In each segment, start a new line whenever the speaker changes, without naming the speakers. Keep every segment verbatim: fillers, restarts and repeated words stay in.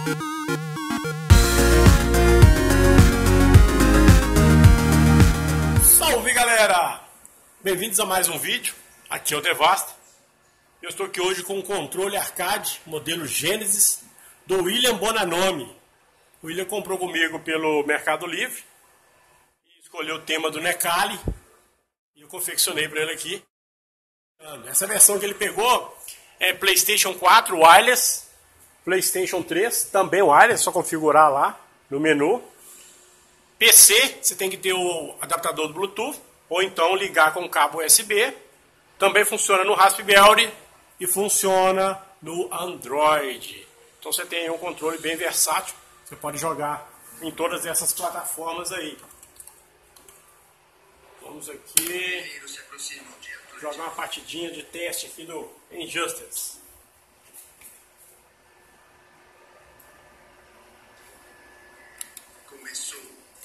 Salve galera! Bem-vindos a mais um vídeo, aqui é o Devasta. Eu estou aqui hoje com um controle arcade, modelo Genesis, do William Bonanome. O William comprou comigo pelo Mercado Livre, escolheu o tema do Necali e eu confeccionei para ele aqui. Essa versão que ele pegou é PlayStation quatro Wireless, PlayStation três também wireless, só configurar lá no menu. P C, você tem que ter o adaptador do Bluetooth, ou então ligar com cabo U S B. Também funciona no Raspberry e funciona no Android. Então você tem um controle bem versátil, você pode jogar em todas essas plataformas aí. Vamos aqui jogar uma partidinha de teste aqui do Injustice.
Começou.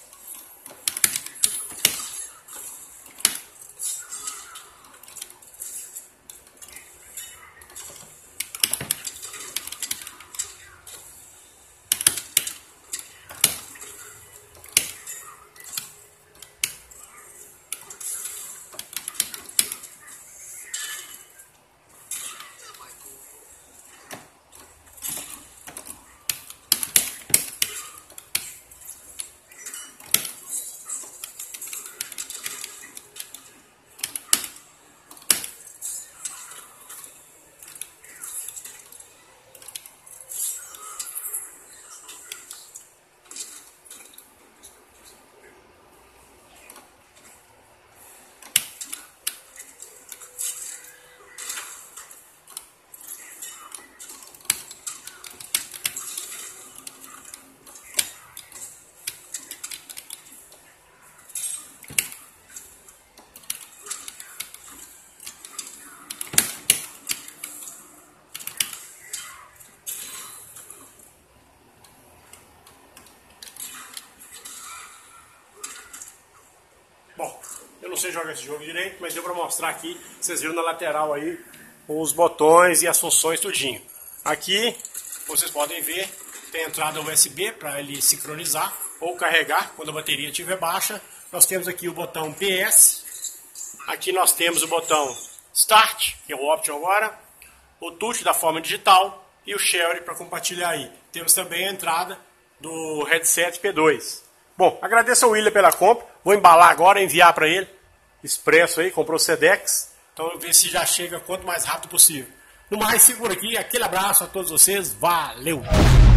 Bom, eu não sei jogar esse jogo direito, mas deu para mostrar aqui. Vocês viram na lateral aí os botões e as funções tudinho. Aqui, vocês podem ver, tem entrada U S B para ele sincronizar ou carregar quando a bateria estiver baixa. Nós temos aqui o botão P S. Aqui nós temos o botão Start, que é o Option agora. O touch da forma digital e o Share para compartilhar aí. Temos também a entrada do headset P dois. Bom, agradeço ao William pela compra. Vou embalar agora e enviar para ele. Expresso aí, comprou o Sedex. Então ver se já chega quanto mais rápido possível. No mais, segura aqui. Aquele abraço a todos vocês. Valeu!